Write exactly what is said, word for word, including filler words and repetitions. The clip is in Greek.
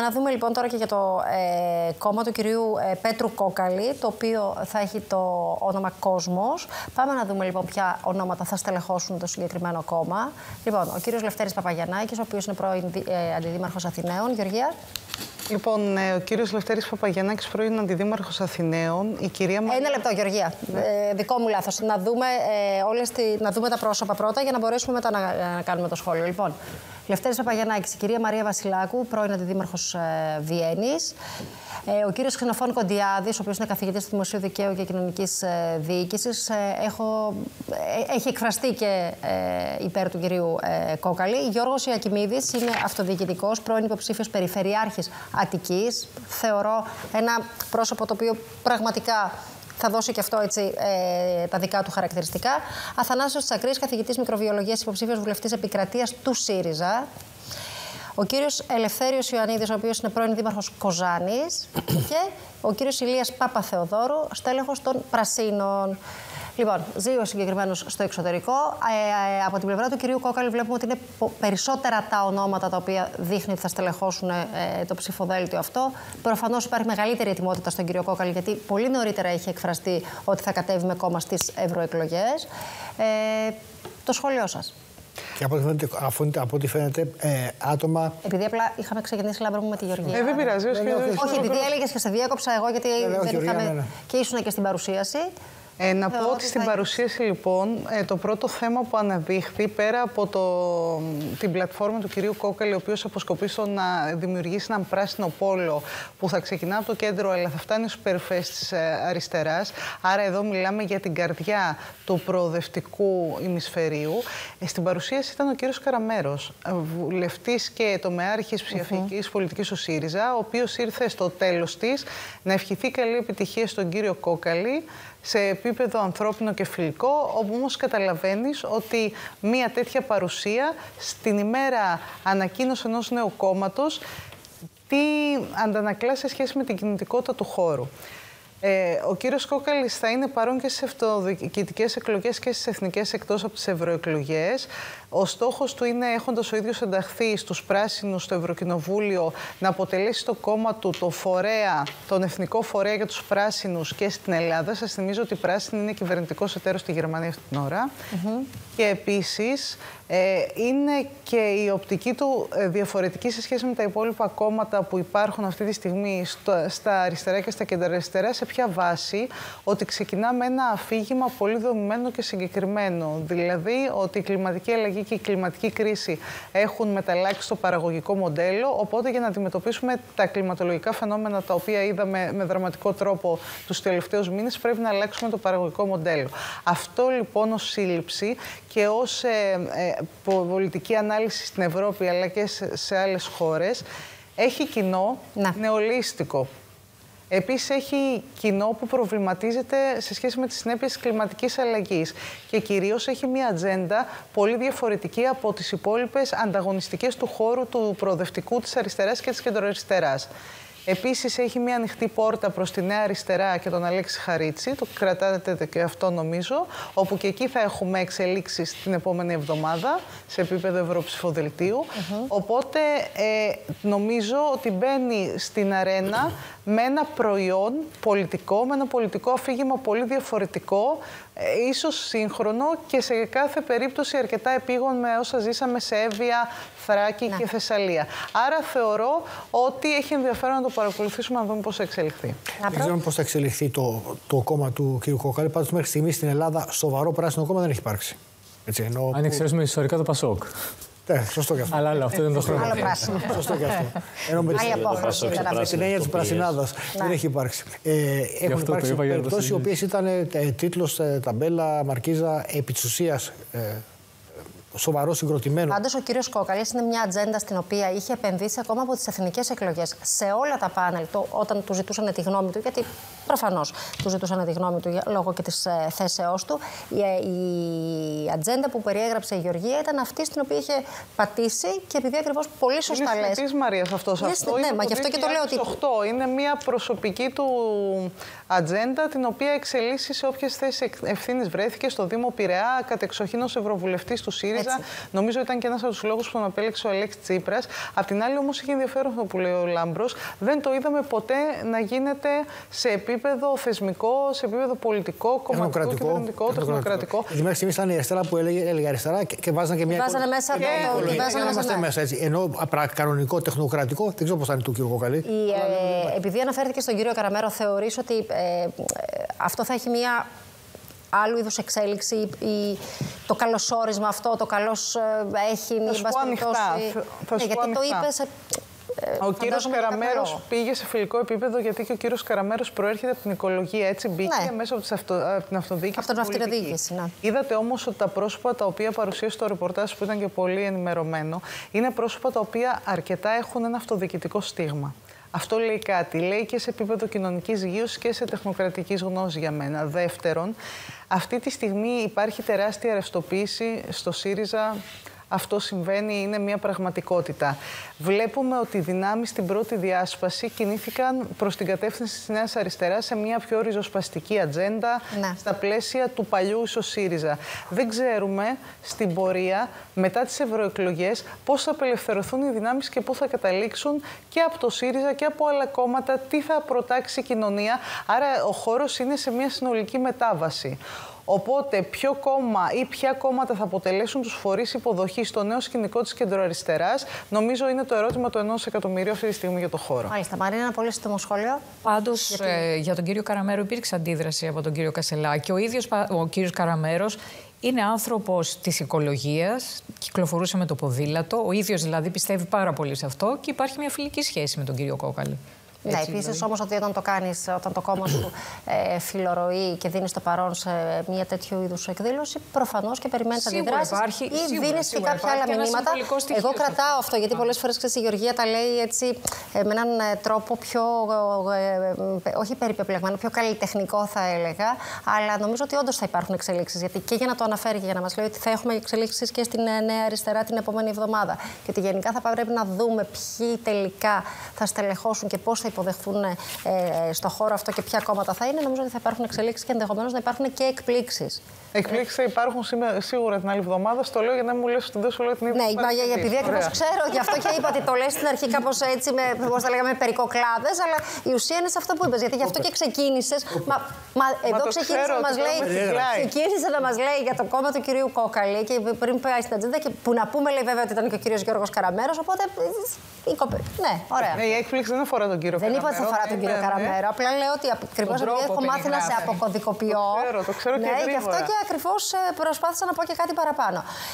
να δούμε λοιπόν τώρα και για το ε, κόμμα του κυρίου ε, Πέτρου Κόκαλη, το οποίο θα έχει το όνομα Κόσμος. Πάμε να δούμε λοιπόν ποια ονόματα θα στελεχώσουν το συγκεκριμένο κόμμα. Λοιπόν, ο κύριος Λευτέρης Παπαγιαννάκης, ο οποίος είναι πρώην ε, αντιδήμαρχος Αθηναίων. Γεωργία. Λοιπόν, ο κύριος Λευτέρης Παπαγιαννάκης, πρώην αντιδήμαρχος Αθηναίων. Η κυρία Μαρία... Ένα λεπτό, Γεωργία. Ε, δικό μου λάθος. Να δούμε, ε, όλες τη, να δούμε τα πρόσωπα πρώτα για να μπορέσουμε μετά να, να κάνουμε το σχόλιο. Λοιπόν, Λευτέρης Παπαγιαννάκης, η κυρία Μαρία Βασιλάκου, πρώην αντιδήμαρχος ε, Βιέννης. Ε, ο κύριος Ξενοφών Κοντιάδης, ο οποίος είναι καθηγητής του Δημοσίου Δικαίου και Κοινωνικής ε, Διοίκησης, ε, έχω, ε, έχει εκφραστεί και ε, υπέρ του κυρίου ε, Κόκαλη. Γιώργος Ιακημίδης είναι αυτοδιοικητικός, πρώην υποψήφιος περιφερειάρχης Αττικής. Θεωρώ ένα πρόσωπο το οποίο πραγματικά θα δώσει και αυτό έτσι, ε, τα δικά του χαρακτηριστικά. Αθανάσιος Τσακρής, καθηγητής μικροβιολογίας, υποψήφιος βουλευτής επικρατείας του ΣΥΡΙΖΑ. Ο κύριος Ελευθέριος Ιωαννίδης, ο οποίος είναι πρώην δήμαρχος Κοζάνης. Και ο κύριος Ηλίας Παπαθεοδόρου, στέλεχος των Πρασίνων. Λοιπόν, ζει ο συγκεκριμένος στο εξωτερικό. Ε, ε, από την πλευρά του κυρίου Κόκαλη βλέπουμε ότι είναι περισσότερα τα ονόματα τα οποία δείχνει ότι θα στελεχώσουν ε, το ψηφοδέλτιο αυτό. Προφανώς υπάρχει μεγαλύτερη ετοιμότητα στον κύριο Κόκαλη, γιατί πολύ νωρίτερα είχε εκφραστεί ότι θα κατέβει με κόμμα στις ευρωεκλογές. Ε, το σχόλιο σας. Και από ό,τι φαίνεται, από ό,τι φαίνεται ε, άτομα. Επειδή απλά είχαμε ξεκινήσει, Λάμπρο μου, με τη Γεωργία. Ε, δεν πειράζει. Όχι, όχι, επειδή έλεγες και σε διάκοψα εγώ, γιατί ναι, δεν Γεωργία, είχαμε. Ναι, ναι. Και ήσουν και στην παρουσίαση. Ε, να πω ότι στην παρουσίαση λοιπόν ε, το πρώτο θέμα που αναδείχθη πέρα από το, την πλατφόρμα του κυρίου Κόκαλη, ο οποίος αποσκοπεί στο να δημιουργήσει έναν πράσινο πόλο που θα ξεκινά από το κέντρο αλλά θα φτάνει στους περιφέρειες της ε, αριστεράς. Άρα εδώ μιλάμε για την καρδιά του προοδευτικού ημισφαιρίου. Ε, στην παρουσίαση ήταν ο κύριος Καραμέρος, βουλευτής και τομεάρχης ψηφιακής mm-hmm. πολιτικής του ΣΥΡΙΖΑ, ο οποίος ήρθε στο τέλος της να ευχηθεί καλή επιτυχία στον κύριο Κόκαλη σε επίπεδο ανθρώπινο και φιλικό, όπου όμως καταλαβαίνεις ότι μία τέτοια παρουσία στην ημέρα ανακοίνωση ενός νέου κόμματος τι αντανακλά σε σχέση με την κινητικότητα του χώρου. Ε, ο κύριος Κόκαλης θα είναι παρόν και στις αυτοδιοικητικές εκλογές και στις εθνικές εκτός από τις ευρωεκλογές. Ο στόχος του είναι, έχοντας ο ίδιος ενταχθεί στους πράσινους στο Ευρωκοινοβούλιο, να αποτελέσει το κόμμα του το φορέα, τον εθνικό φορέα για τους πράσινους και στην Ελλάδα. Σας θυμίζω ότι η πράσινη είναι κυβερνητικός εταίρος στη Γερμανία αυτή την ώρα. Mm-hmm. Και επίσης ε, είναι και η οπτική του ε, διαφορετική σε σχέση με τα υπόλοιπα κόμματα που υπάρχουν αυτή τη στιγμή στο, στα αριστερά και στα κεντραριστερά, σε ποια βάση, ότι ξεκινά με ένα αφήγημα πολύ δομημένο και συγκεκριμένο. Δηλαδή ότι η κλιματική αλλαγή και η κλιματική κρίση έχουν μεταλλάξει το παραγωγικό μοντέλο, οπότε για να αντιμετωπίσουμε τα κλιματολογικά φαινόμενα τα οποία είδαμε με δραματικό τρόπο τους τελευταίους μήνες, πρέπει να αλλάξουμε το παραγωγικό μοντέλο. Αυτό λοιπόν ως σύλληψη και ως ε, ε, πολιτική ανάλυση στην Ευρώπη αλλά και σε, σε άλλες χώρες έχει κοινό να. νεολαίστικο. Επίσης έχει κοινό που προβληματίζεται σε σχέση με τις συνέπειες της κλιματικής αλλαγής και κυρίως έχει μια ατζέντα πολύ διαφορετική από τις υπόλοιπες ανταγωνιστικές του χώρου του προοδευτικού, της αριστεράς και της κεντροαριστεράς. Επίσης έχει μια ανοιχτή πόρτα προς τη Νέα Αριστερά και τον Αλέξη Χαρίτση, το κρατάτε και αυτό νομίζω, όπου και εκεί θα έχουμε εξελίξεις την επόμενη εβδομάδα σε επίπεδο ευρωψηφοδελτίου. Mm-hmm. Οπότε ε, νομίζω ότι μπαίνει στην αρένα με ένα προϊόν πολιτικό, με ένα πολιτικό αφήγημα πολύ διαφορετικό, ε, ίσως σύγχρονο και σε κάθε περίπτωση αρκετά επίγον με όσα ζήσαμε σε Εύβοια, Θράκη ναι. και Θεσσαλία. Άρα θεωρώ ότι έχει ενδιαφέρον να το παρακολουθήσουμε, να δούμε πώς θα εξελιχθεί. Δεν ξέρουμε πώς θα εξελιχθεί το, το κόμμα του κ. Κόκαλη. Πάντως μέχρι στιγμής στην Ελλάδα σοβαρό πράσινο κόμμα δεν έχει υπάρξει. Έτσι, ενώ αν εξαιρέσουμε ιστορικά το Πασόκ. Ναι, σωστό και αυτό. Αλλά άλλο, αυτό είναι το χρόνο. Άλλο πράσινο. Σωστό και αυτό. Ενώ με την έννοια της πρασινάδας δεν έχει υπάρξει. Έχουν υπάρξει περιπτώσεις οι οποίες ήταν τίτλος, ταμπέλα, μαρκίζα επί της ουσίας σοβαρό συγκροτημένο. Πάντως, ο κύριος Κόκαλης είναι μια ατζέντα στην οποία είχε επενδύσει ακόμα από τις εθνικές εκλογές σε όλα τα πάνελ το, όταν του ζητούσαν τη γνώμη του, γιατί προφανώς του ζητούσαν τη γνώμη του λόγω και της ε, θέσεώς του. Η, η ατζέντα που περιέγραψε η Γεωργία ήταν αυτή στην οποία είχε πατήσει και επειδή ακριβώς πολύ σωστά λες. Είναι της Μαρίας αυτός. Είναι, αυτό ναι, είναι μα γι' αυτό και το λέω ότι. Είναι μια προσωπική του ατζέντα την οποία εξελίσσει σε όποιες θέσεις ευθύνης βρέθηκε στο Δήμο Πειραιά, κατεξοχήν ως Ευρωβουλευτής του ΣΥΡΙΖΑ. ΣΥΡΙΖΑ. Νομίζω ήταν και ένας από τους λόγους που τον απέλεξε ο Αλέξης Τσίπρας. Απ' την άλλη, όμως, είχε ενδιαφέρον αυτό που λέει ο Λάμπρος. Δεν το είδαμε ποτέ να γίνεται σε επίπεδο θεσμικό, σε επίπεδο πολιτικό, κομματικό, κυβερνητικό, τεχνοκρατικό. Μέχρι στιγμή ήταν η αριστερά που έλεγε, έλεγε αριστερά και, και βάζανε και μια. Βάζανε μέσα και, το. Και βάζανε μέσα, μέσα, μέσα έτσι. Ενώ κανονικό, τεχνοκρατικό, δεν ξέρω πώς θα είναι του κ. Κόκαλη. Η, ε, επειδή αναφέρθηκε στον κύριο Καραμέρο, θεωρείς ότι ε, ε, αυτό θα έχει μια άλλου είδους εξέλιξη, η, το καλωσόρισμα αυτό, το καλώς ε, έχει... Θα σου πω ανοιχτά. Θα σου πω ανοιχτά. Το είπες, ε, ο κύριος Καραμέρος πήγε σε φιλικό επίπεδο, γιατί και ο κύριος Καραμέρος προέρχεται από την οικολογία. Έτσι μπήκε ναι. μέσα από, αυτο, από την αυτοδιοίκηση. Από την αυτοδιοίκηση, ναι. Είδατε όμως ότι τα πρόσωπα τα οποία παρουσίασε το ρεπορτάζ, που ήταν και πολύ ενημερωμένο, είναι πρόσωπα τα οποία αρκετά έχουν ένα αυτοδιοικητικό στίγμα. Αυτό λέει κάτι. Λέει και σε επίπεδο κοινωνικής υγείας και σε τεχνοκρατικής γνώσης για μένα. Δεύτερον, αυτή τη στιγμή υπάρχει τεράστια ρευστοποίηση στο ΣΥΡΙΖΑ. Αυτό συμβαίνει, είναι μια πραγματικότητα. Βλέπουμε ότι οι δυνάμεις στην πρώτη διάσπαση κινήθηκαν προς την κατεύθυνση της Νέας Αριστεράς σε μια πιο ριζοσπαστική ατζέντα, ναι. στα πλαίσια του παλιού ισοσύριζα. Δεν ξέρουμε στην πορεία, μετά τις ευρωεκλογές, πώς θα απελευθερωθούν οι δυνάμεις και πού θα καταλήξουν και από το ΣΥΡΙΖΑ και από άλλα κόμματα, τι θα προτάξει η κοινωνία. Άρα ο χώρος είναι σε μια συνολική μετάβαση. Οπότε, ποιο κόμμα ή ποια κόμματα θα αποτελέσουν τους φορείς υποδοχής στο νέο σκηνικό της κεντροαριστεράς, νομίζω είναι το ερώτημα του ενός εκατομμυρίου αυτή τη στιγμή για το χώρο. Μάλιστα. Μαρίνα, ένα πολύ σύντομο σχόλιο. Πάντως, γιατί... ε, για τον κύριο Καραμέρο υπήρξε αντίδραση από τον κύριο Κασελάκη. Ο ίδιος ο κύριος Καραμέρος είναι άνθρωπος της οικολογίας, κυκλοφορούσε με το ποδήλατο. Ο ίδιος δηλαδή πιστεύει πάρα πολύ σε αυτό και υπάρχει μια φιλική σχέση με τον κύριο Κόκαλη. Ναι, επίσης δηλαδή. Όμως ότι όταν το κάνεις, όταν το κόμμα σου ε, φιλορροεί και δίνεις το παρόν σε μια τέτοιου είδους εκδήλωση, προφανώς και περιμένεις αντιδράσεις υπάρχει, ή σίγουρα, δίνεις και κάποια άλλα μηνύματα. Εγώ κρατάω αυτό, γιατί πολλές φορές ξέρεις, η Γεωργία τα λέει έτσι ε, με έναν ε, τρόπο πιο, ε, ε, όχι περιπεπλεγμένο, πιο καλλιτεχνικό θα έλεγα, αλλά νομίζω ότι όντως θα υπάρχουν εξελίξεις. Γιατί και για να το αναφέρει και για να μας λέει ότι θα έχουμε εξελίξεις και στην ε, Νέα Αριστερά την επόμενη εβδομάδα. Και ότι γενικά θα πρέπει να δούμε ποιοι τελικά θα στελεχώσουν και πώς θα υποδεχθούν ε, στο χώρο αυτό και ποια κόμματα θα είναι, νομίζω ότι θα υπάρχουν εξελίξεις και ενδεχομένως να υπάρχουν και εκπλήξεις. Εκπλήξεις θα υπάρχουν σήμερα, σίγουρα την άλλη εβδομάδα. Στο λέω για να μην μου λες ότι δεν σου λέω την ίδια. Ναι, για, επειδή ακριβώς ξέρω, γι' αυτό και είπα ότι το λες στην αρχή κάπως έτσι, με, πώς θα λέγαμε, περικοκλάδες, αλλά η ουσία είναι σε αυτό που είπες. Γιατί γι' αυτό και ξεκίνησες. Μα, μα εδώ ξεκίνησε να μας λέει, ξεκίνησε να μας λέει για το κόμμα του κυρίου Κόκαλη και πριν πάει στην ατζέντα και που να πούμε λέει βέβαια ότι ήταν και ο κύριος Γιώργος Καραμέρος. Οπότε. Ναι, ωραία. Η έκπληξη δεν αφορά τον κύριο Καραμέρο. Δεν είπα ότι αφορά τον κύριο Καραμέρο. Απλά λέω ότι ακριβώς επειδή έχω μάθει να σε αποκωδικοποιώ. Το ξέρω, το ξέρω και γι' αυτό και ακριβώς προσπάθησα να πω και κάτι παραπάνω.